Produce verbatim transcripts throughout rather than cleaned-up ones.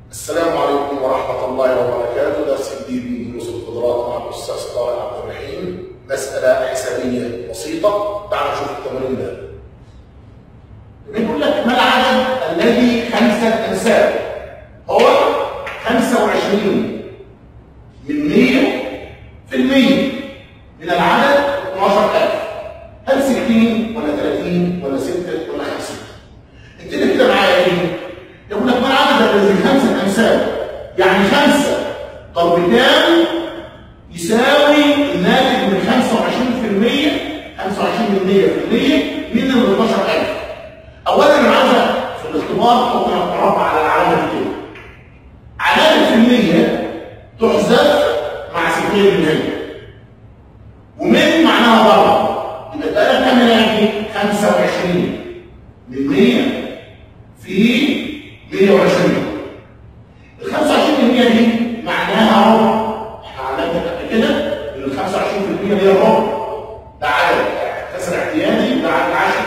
السلام عليكم ورحمة الله وبركاته. درس جديد من دروس القدرات مع الأستاذ طارق عبد الرحيم. مسألة حسابية بسيطة. تعالوا نشوف التمرين ده. بيقول لك ما العدد الذي خمسة أنساب؟ هو خمسة وعشرين من مية في المية من العدد اثناشر ألف. هل ستين ولا ثلاثين ولا ستة ولا خمسين؟ اكتب كده معايا ايه؟ يقول لك ما العدد الذي خمسة أنساب؟ يعني خمسة ضرب كام يساوي الناتج من خمسة وعشرين في المية خمسة وعشرين من مية في المية من ال اثناشر ألف. أولا أنا عايز في الاختبار أحط مربع على العلامة دي كده. علامة في المية تحذف مع ستين بالمية. ومن معناها ضرب. يبقى الآلة كام يعني؟ خمسة وعشرين من مية في مية وعشرين. ال خمسة وعشرين في المية دي معناها ربع. احنا عملنا قبل كده ان ال خمسة وعشرين في المية هي الربع. ده عدد كسر اعتيادي، ده عدد عشرة.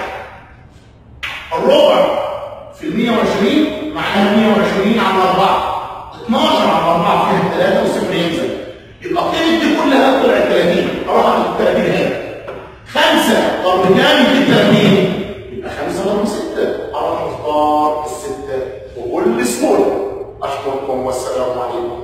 الربع في ال مية وعشرين معناها مية وعشرين على أربعة. اتناشر على أربعة فيها ثلاثة والصفر ينزل. يبقى القيمة دي كلها طلعت ثلاثين. اروح على ال ثلاثين هنا. خمسة ضرب كام في ثلاثين؟ يبقى خمسة ضرب ستة. اروح اختار الستة بكل سهولة. أشكركم والسلام عليكم.